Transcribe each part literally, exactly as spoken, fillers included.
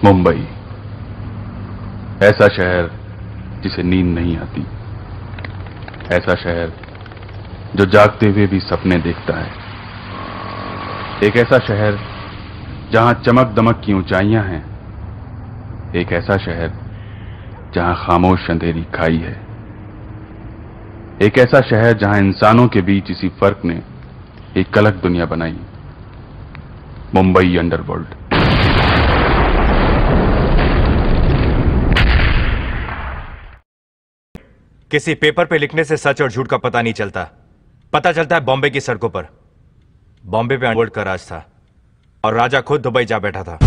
मुंबई, ऐसा शहर जिसे नींद नहीं आती, ऐसा शहर जो जागते हुए भी सपने देखता है, एक ऐसा शहर जहां चमक दमक की ऊंचाइयां हैं, एक ऐसा शहर जहां खामोश अंधेरी खाई है, एक ऐसा शहर जहां इंसानों के बीच इसी फर्क ने एक अलग दुनिया बनाई, मुंबई अंडरवर्ल्ड। किसी पेपर पे लिखने से सच और झूठ का पता नहीं चलता, पता चलता है बॉम्बे की सड़कों पर। बॉम्बे पे अंडरवर्ल्ड का राज था और राजा खुद दुबई जा बैठा था।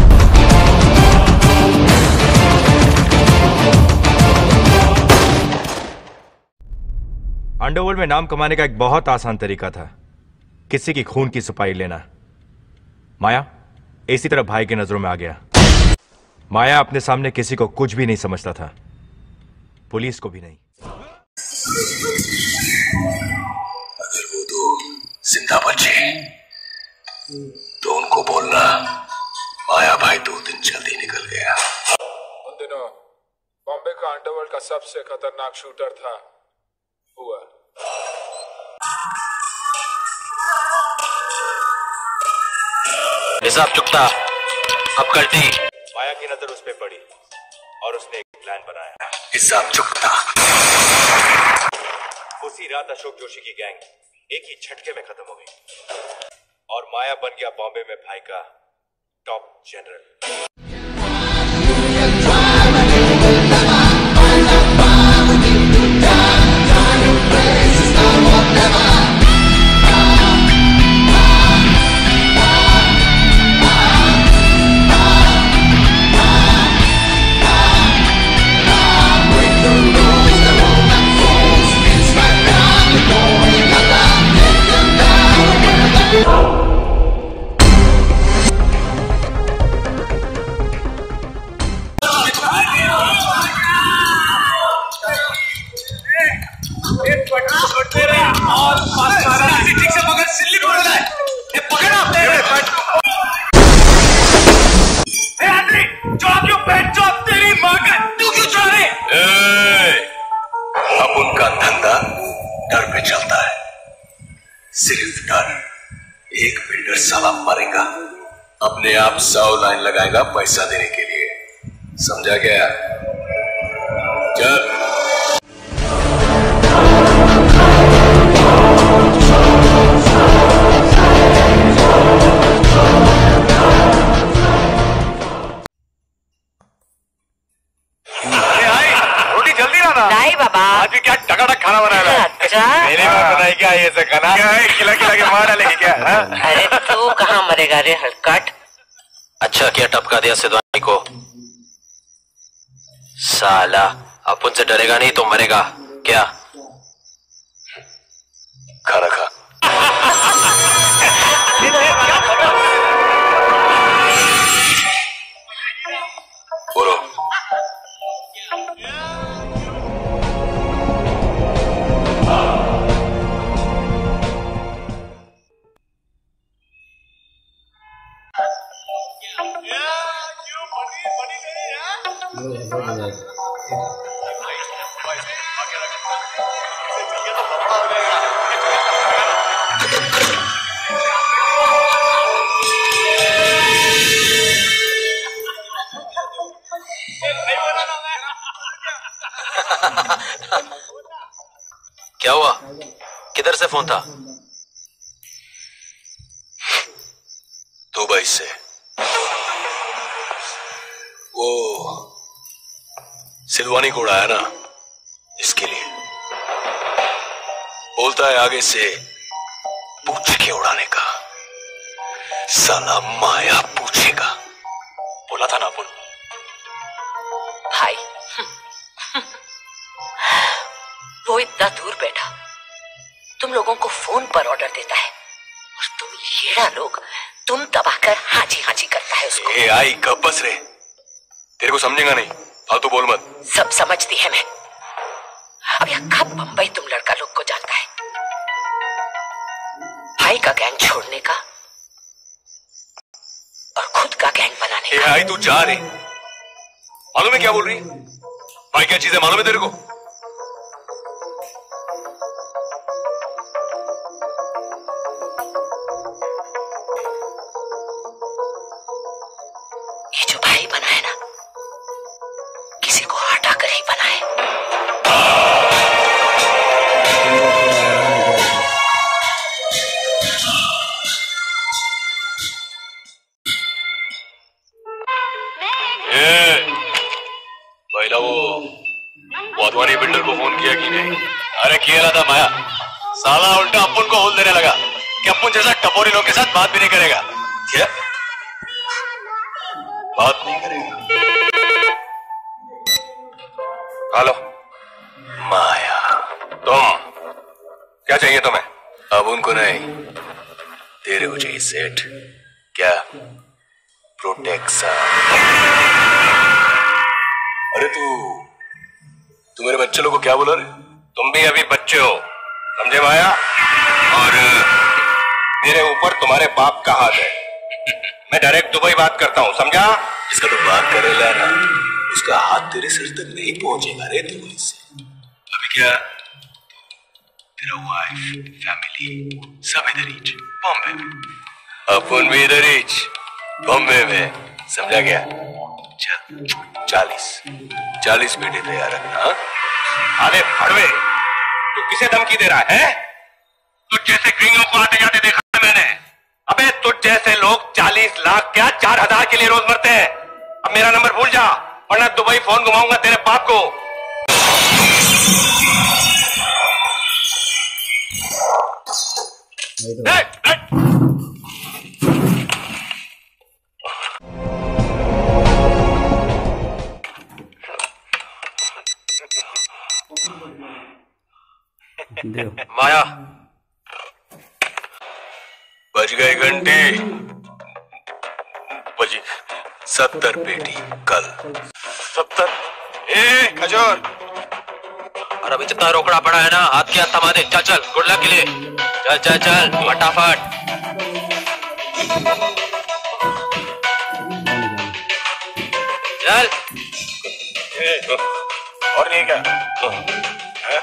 अंडरवर्ल्ड में नाम कमाने का एक बहुत आसान तरीका था, किसी की खून की सफाई लेना। माया इसी तरह भाई की नजरों में आ गया। माया अपने सामने किसी को कुछ भी नहीं समझता था, पुलिस को भी नहीं। अगर वो दो जिंदा बचे तो उनको बोलना माया भाई दो दिन जल्दी निकल गया। उन दिनों बॉम्बे का अंडरवर्ल्ड का सबसे खतरनाक शूटर था हुआ। हिसाब चुकता अब कल्टी। माया की नजर उस पे पड़ी और उसने एक प्लान बनाया। हिसाब चुकता। उसी रात अशोक जोशी की गैंग एक ही झटके में खत्म हो गई और माया बन गया बॉम्बे में भाई का टॉप जनरल। अब उनका धंधा डर पे चलता है, सिर्फ डर। एक बिल्डर साला मरेगा, अपने आप सौ लाइन लगाएगा पैसा देने के लिए, समझा क्या? चल। नहीं बाबा, आज भी क्या टकाटक खाना बनाया है? अच्छा मेरी बात बनाई क्या ये से खाना? क्या है खिला खिला के मार डालेगी क्या? अरे तू कहाँ मरेगा रे हलकट। अच्छा क्या टपका दिया सिद्धवानी को? साला अपन से डरेगा नहीं तो मरेगा क्या? खाना खा। बोलो। क्या हुआ? किधर से फोन था? दुबई से। वो सिलवानी को उड़ाया ना, इसके लिए बोलता है आगे से पूछ के उड़ाने का। साला माया पूछेगा, बोला था ना अपन। भाई वो इतना दूर बैठा तुम लोगों को फोन पर ऑर्डर देता है और तुम येड़ा लोग तुम दबाकर हाजी हाजी करता है उसको। ए आई कब बस रे, तेरे को समझेगा नहीं, फालतू बोल मत। सब समझती है मैं। अब यह कब बंबई तुम लड़का लोग को जानता है, भाई का गैंग छोड़ने का और खुद का गैंग बनाने का। ए आई तू जा रे, मालूम है क्या बोल रही है? भाई क्या चीज है मालूम है तेरे को? ये जो भाई बना है ना, किसी को हटा कर ही बना है। पहला वो वाधवानी बिल्डर को फोन किया कि नहीं? अरे किया था माया, साला उल्टा अपुन को होल देने लगा कि अपुन जैसा टपोरी लोग के साथ बात भी नहीं करेगा। क्या बात नहीं करेगा? हेलो माया, तुम क्या चाहिए तुम्हें? अब उनको नहीं, तेरे को चाहिए सेठ। क्या? प्रोटेक्शन। अरे तू तू मेरे बच्चे लोग को क्या बोला रे? तुम भी अभी बच्चे हो, समझे माया? और मेरे ऊपर तुम्हारे बाप का हाथ है। मैं डायरेक्ट दुबई बात करता हूँ, समझा? इसका तो बात करे ला ना, उसका हाथ तेरे सिर तक नहीं पहुंचेगा रे दुबई से। अभी क्या तेरा वाइफ फैमिली सब इधर ही बॉम्बे में, अपन भी इधर ही बॉम्बे में, समझा गया? चल चालीस चालीस बेटे तैयार रखना। अरे फड़वे, तू किसे धमकी दे रहा है? तुझ जैसे ग्रींगों को आते जाते देखा है मैंने। अबे तुझ जैसे लोग चालीस लाख क्या चार हजार के लिए रोज मरते हैं। अब मेरा नंबर भूल जा, वरना दुबई फोन घुमाऊंगा तेरे बाप को। ए, ए, माया, बज गई घंटी, बजी सत्तर पेटी कल। सत्तर? ए खजूर, और अभी जितना रोकड़ा पड़ा है ना, हाथ के हाथ थमा दे। चल चल, गुड लक के लिए। चल चल चल फटाफट। चल। और नहीं क्या? है?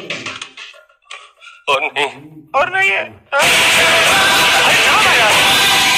और नहीं और नहीं है। अरे क्या है यार?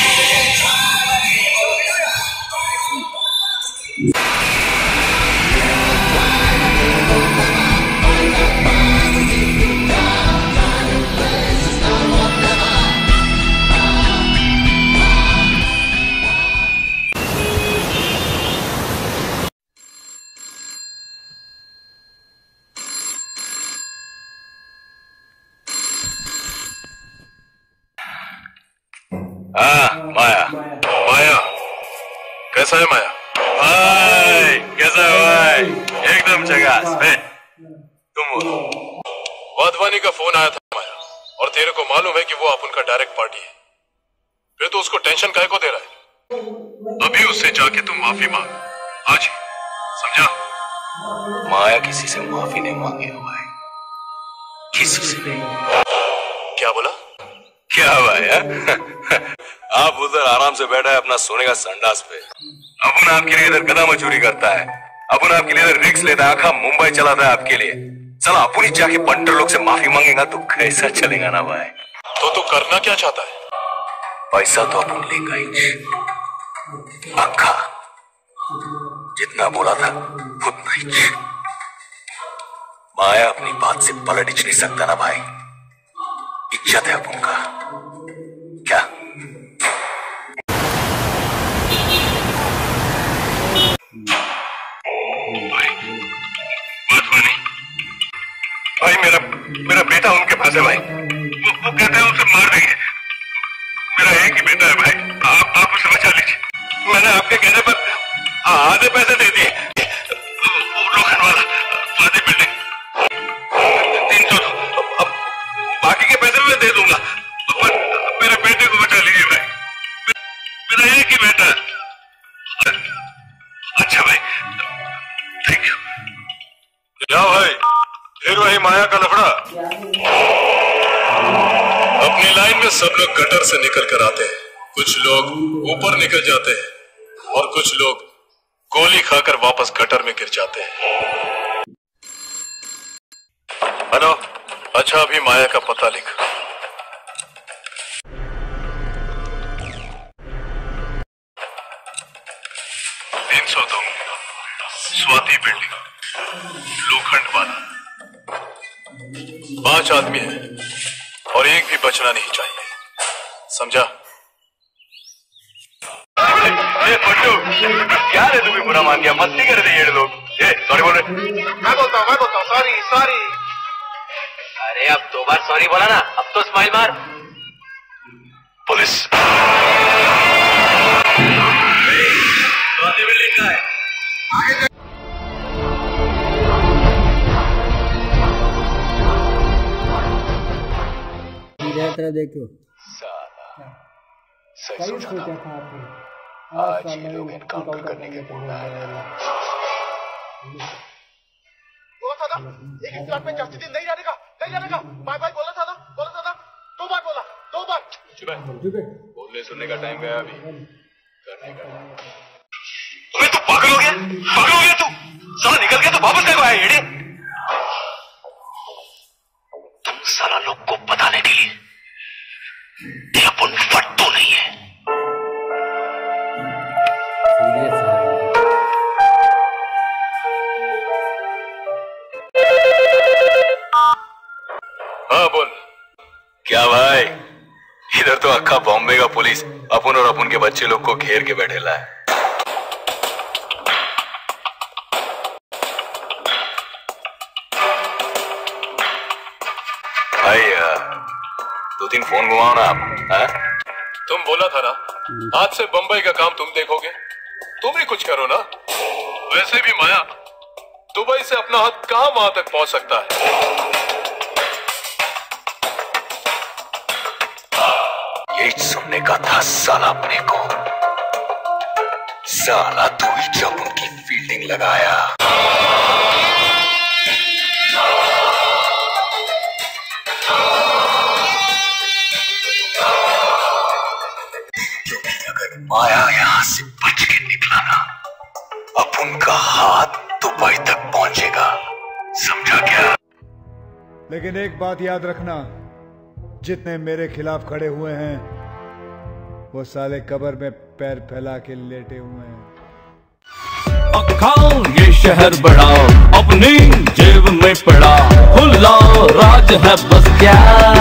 हाँ माया, माया कैसा है माया? भाई कैसा है भाई? एकदम झकास। तुम बोलो। वाधवानी का फोन आया था माया, और तेरे को मालूम है कि वो अपन का डायरेक्ट पार्टी है, फिर तो उसको टेंशन काहे को दे रहा है? अभी उससे जाके तुम माफी मांग आज ही, समझा? माया किसी से माफी नहीं मांगेगा भाई, किसी से नहीं। क्या बोला? क्या भाई? आप उधर आराम से बैठा है अपना सोने का संडास पे, अपन आपके लिए इधर गधा मजूरी करता है, अपन आपके लिए इधर रिक्स लेता है, आखा मुंबई चलाता है आपके लिए। चला अपन ही जाके पंटर लोग से माफी मांगेगा तो कैसा चलेगा ना भाई? तो तू करना क्या चाहता है? पैसा तो अपन लेगा ही, अक्खा जितना बोला था उतना ही। माया अपनी बात से पलट ही नहीं सकता ना भाई, इज्जत है अपन का। क्या भाई? वाधवानी भाई, मेरा मेरा बेटा उनके पास है भाई, वो, वो कहते हैं उसे मार देंगे। मेरा एक ही बेटा है भाई, आप आप उसे बचा लीजिए। मैंने आपके कहने पर आधे पैसे दे दिए। लोखंडवाला आधी बिल्डिंग तीन सौ, अब बाकी के पैसे मैं दे दूंगा, पर मेरे बेटे को बचा लीजिए भाई, मेरा एक ही बेटा है। अच्छा भाई, थैंक यू। क्या भाई, फिर वही माया का लफड़ा? अपनी लाइन में सब लोग गटर से निकल कर आते हैं, कुछ लोग ऊपर निकल जाते हैं और कुछ लोग गोली खाकर वापस गटर में गिर जाते हैं। हेलो, अच्छा अभी माया का पता लिख। तीन सौ दो स्वाति बिल्डिंग, लोखंडवाला। पांच आदमी हैं और एक भी बचना नहीं चाहिए, समझा? ए पट्टू, क्या रे तू भी बुरा मान गया? मस्ती कर रहे ये लोग। ए सॉरी बोल रहे। मैं बोलता हूँ मैं बोलता हूँ सॉरी सॉरी। अरे अब दो बार सॉरी बोला ना, अब तो स्माइल मार। पुलिस बिल्डिंग का है, आगे तरह देखो। साला सही सोचा था आपने। आज ये लोग एनकाउंटर करने के मूड में आ रहे हैं। बोला था ना एक ही फ्लैट में जास्ती दिन नहीं रहने का, नहीं रहने का। बाय बाय बोला था ना, बोला था ना, दो बार बोला, दो बार। चुप है, बोलने सुनने का टाइम गया अभी, करने का। तुम्हें तो पागल हो गया, पागल हो गया तू। साला निकल के तो वापस देखो आया येड़े। तुम साला लोग को बताने के लिए ये अपन फट्टू नहीं है। हाँ बोल। क्या भाई, इधर तो अक्खा बॉम्बे का पुलिस अपन और अपन के बच्चे लोग को घेर के बैठेला है। भाई दो तीन फोन घुमाओ ना आप। है? तुम बोला था ना आज से बंबई का काम तुम देखोगे, तुम ही कुछ करो ना। वैसे भी माया, दुबई से अपना हाथ कहां वहां तक पहुंच सकता है। यही सुनने का था साला अपने को। साला तू ही जब उनकी फील्डिंग लगाया। अगर माया यहां से बच के निकला ना, अब उनका हाथ दुबई तक पहुंचेगा, समझा क्या? लेकिन एक बात याद रखना, जितने मेरे खिलाफ खड़े हुए हैं वो साले कब्र में पैर फैला के लेटे हुए हैं। अखाओ ये शहर बड़ा, अपनी जेब में पड़ा, खुला राज है बस क्या।